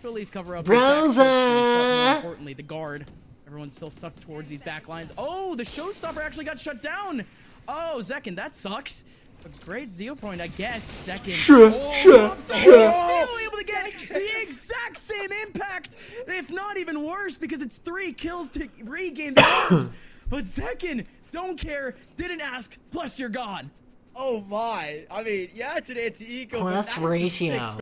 to at least cover up. Broza! More importantly, the guard. Everyone's still stuck towards these back lines. Oh, the showstopper actually got shut down. Oh, Zekin, that sucks. A great zeal point, I guess. Zekin. Still able to get the exact same impact, if not even worse, because it's 3 kills to regain the orbs. But Zekin, don't care, didn't ask, plus you're gone. Oh my. I mean, yeah, it's an anti-eco. Plus but that's just ratio. 6